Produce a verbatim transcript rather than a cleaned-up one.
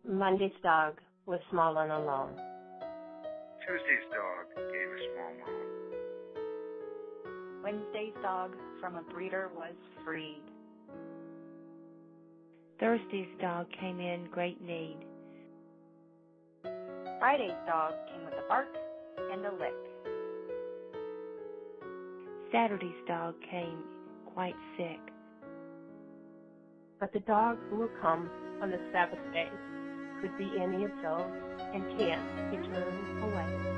Monday's dog was small and alone. Tuesday's dog gave a small moan. Wednesday's dog from a breeder was freed. Thursday's dog came in great need. Friday's dog came with a bark and a lick. Saturday's dog came quite sick. But the dog who will come on the Sabbath day could be any of those and can't be turned away.